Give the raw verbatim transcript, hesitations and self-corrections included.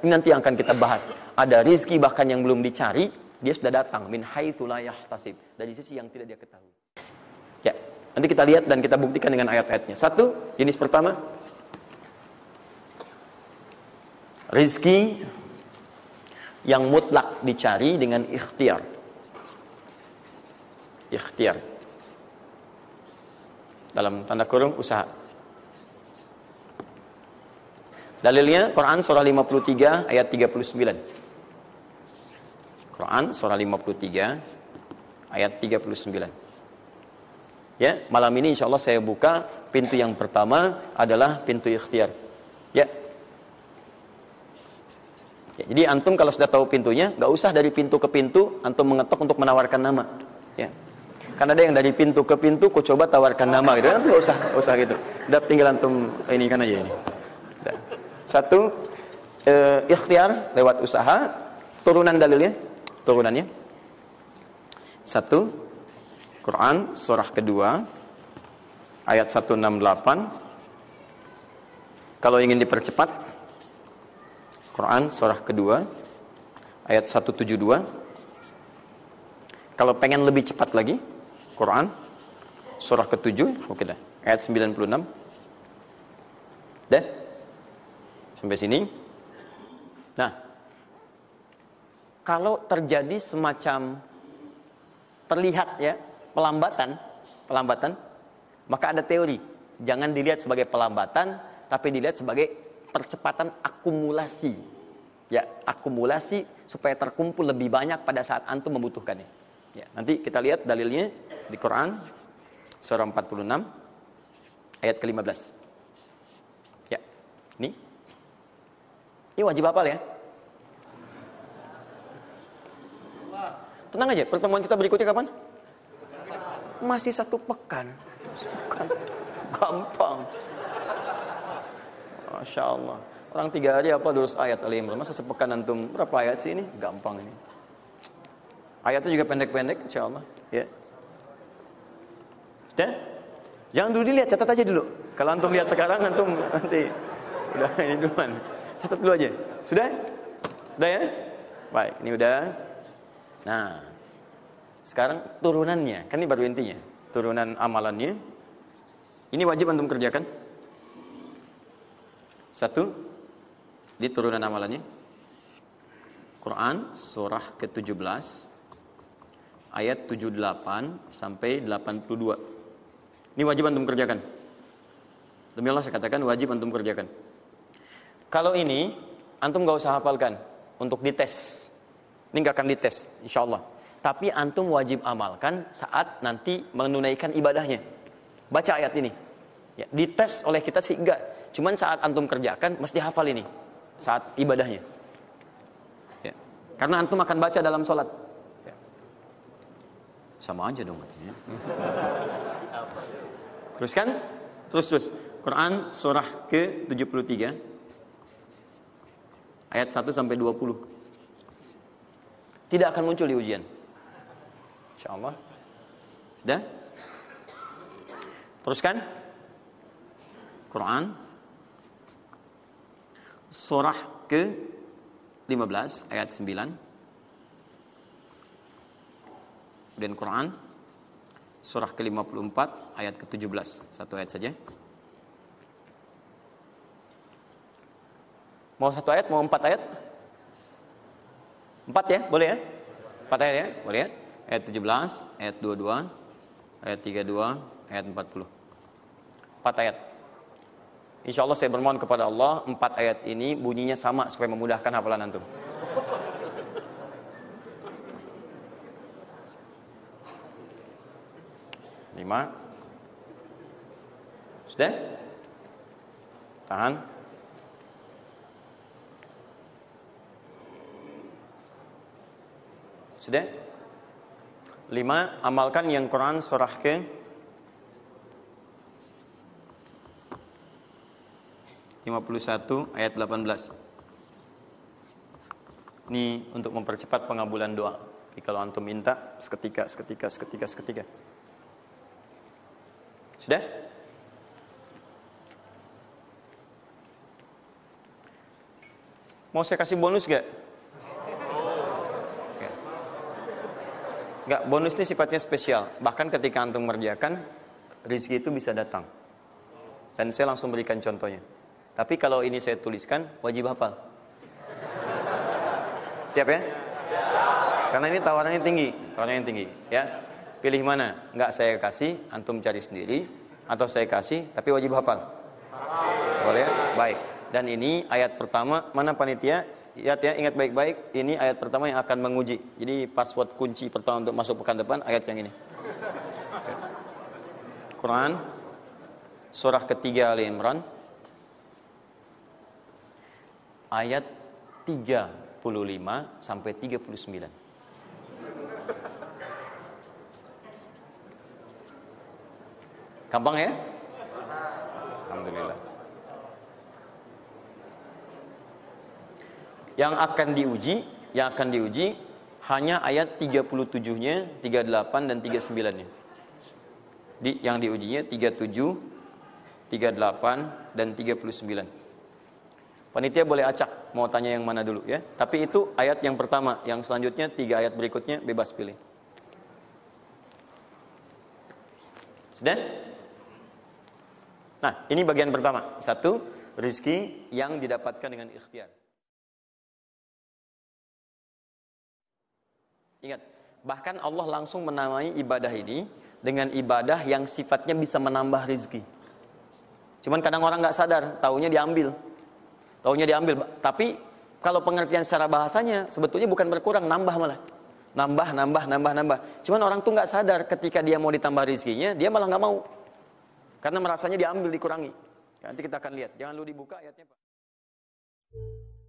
Ini nanti yang akan kita bahas. Ada rizki bahkan yang belum dicari, dia sudah datang. Min haitsu la yahtasib. Dari sisi yang tidak dia ketahui. Ya, nanti kita lihat dan kita buktikan dengan ayat-ayatnya. Satu, jenis pertama. Rizki yang mutlak dicari dengan ikhtiar. Ikhtiar. Dalam tanda kurung usaha. Dalilnya Quran surah lima puluh tiga ayat tiga puluh sembilan. Quran surah lima puluh tiga ayat tiga puluh sembilan. Ya, malam ini insyaallah saya buka pintu yang pertama adalah pintu ikhtiar. Ya. Ya, jadi antum kalau sudah tahu pintunya, enggak usah dari pintu ke pintu antum mengetok untuk menawarkan nama. Ya. Karena ada yang dari pintu ke pintu kok coba tawarkan nama gitu. Enggak usah, enggak usah gitu. Udah tinggal antum ini kan aja ini. Udah. Satu, e, ikhtiar lewat usaha. Turunan dalilnya, turunannya. Satu, Quran surah kedua ayat seratus enam puluh delapan. Kalau ingin dipercepat, Quran surah kedua ayat seratus tujuh puluh dua. Kalau pengen lebih cepat lagi, Quran surah ketujuh, oke dah, ayat sembilan puluh enam. Dah. Sampai sini. Nah, kalau terjadi semacam terlihat ya pelambatan, pelambatan, maka ada teori. Jangan dilihat sebagai pelambatan, tapi dilihat sebagai percepatan akumulasi. Ya, akumulasi supaya terkumpul lebih banyak pada saat antum membutuhkannya. Ya, nanti kita lihat dalilnya di Quran surah empat puluh enam ayat ke lima belas. Ya, ini. Ini wajib hafal ya. Tenang aja, pertemuan kita berikutnya kapan? Masih satu pekan. Bukan gampang. Masya Allah. Orang tiga hari apa terus ayat Al-Imran. Masa sepekan antum berapa ayat sih ini? Gampang ini. Ayatnya juga pendek-pendek, insya Allah. Ya. Sudah? Jangan dulu dilihat, catat aja dulu. Kalau antum lihat sekarang, antum nanti udah ini duluan. Catat dulu aja. Sudah? Sudah ya? Baik, ini udah. Nah, sekarang turunannya. Kan ini baru intinya. Turunan amalannya. Ini wajib antum kerjakan. Satu, di turunan amalannya. Quran surah ke tujuh belas ayat tujuh puluh delapan sampai delapan puluh dua. Ini wajib antum kerjakan. Demi Allah saya katakan wajib antum kerjakan. Kalau ini antum gak usah hafalkan untuk dites. Ini gak akan dites insyaallah. Tapi antum wajib amalkan saat nanti menunaikan ibadahnya. Baca ayat ini. Ya, dites oleh kita sih enggak. Cuman saat antum kerjakan mesti hafal ini saat ibadahnya. Ya. Karena antum akan baca dalam sholat. Ya. Sama aja dong. Ya. Terus kan? Terus terus. Quran surah ke tujuh puluh tiga ayat satu sampai dua puluh. Tidak akan muncul di ujian. Insyaallah. Dah? Teruskan. Quran surah ke lima belas ayat sembilan. Dan Quran surah ke lima puluh empat ayat ke tujuh belas. Satu ayat saja. Mau satu ayat, mau empat ayat? Empat ya, boleh ya? Empat ayat ya, boleh ya? Ayat tujuh belas, ayat dua puluh dua, ayat tiga puluh dua, ayat empat puluh. Empat ayat. Insya Allah saya bermohon kepada Allah, empat ayat ini bunyinya sama supaya memudahkan hafalan antum. Lima. Sudah? Tahan. Sudah? Lima, amalkan yang Quran surah ke lima puluh satu ayat delapan belas. Ini untuk mempercepat pengabulan doa. Jadi kalau antum minta seketika, seketika, seketika, seketika. Sudah? Mau saya kasih bonus gak? Enggak, bonus ini sifatnya spesial. Bahkan ketika antum mengerjakan, rezeki itu bisa datang. Dan saya langsung berikan contohnya. Tapi kalau ini saya tuliskan, wajib hafal. Siap ya? Karena ini tawarannya tinggi, tawarannya tinggi, ya. Pilih mana? Enggak saya kasih, antum cari sendiri, atau saya kasih, tapi wajib hafal. Boleh? Baik. Dan ini ayat pertama, mana panitia? Lihat ya, ingat baik-baik, ini ayat pertama yang akan menguji. Jadi password kunci pertama untuk masuk pekan depan, ayat yang ini. Quran, surah ketiga Ali Imran, ayat tiga puluh lima sampai tiga puluh sembilan. Gampang ya? Alhamdulillah. Yang akan diuji, yang akan diuji hanya ayat tiga puluh tujuh-nya, tiga puluh delapan dan tiga puluh sembilan-nya. Di yang diujinya tiga puluh tujuh, tiga puluh delapan dan tiga puluh sembilan. Panitia boleh acak mau tanya yang mana dulu ya. Tapi itu ayat yang pertama, yang selanjutnya tiga ayat berikutnya bebas pilih. Sudah? Nah, ini bagian pertama. Satu, rizki yang didapatkan dengan ikhtiar. Ingat, bahkan Allah langsung menamai ibadah ini dengan ibadah yang sifatnya bisa menambah rizki. Cuman kadang orang nggak sadar, taunya diambil, taunya diambil. Tapi kalau pengertian secara bahasanya sebetulnya bukan berkurang, nambah malah, nambah, nambah, nambah, nambah. Cuman orang tuh nggak sadar ketika dia mau ditambah rizkinya, dia malah nggak mau, karena merasanya diambil, dikurangi. Nanti kita akan lihat. Jangan lu dibuka ayatnya, Pak.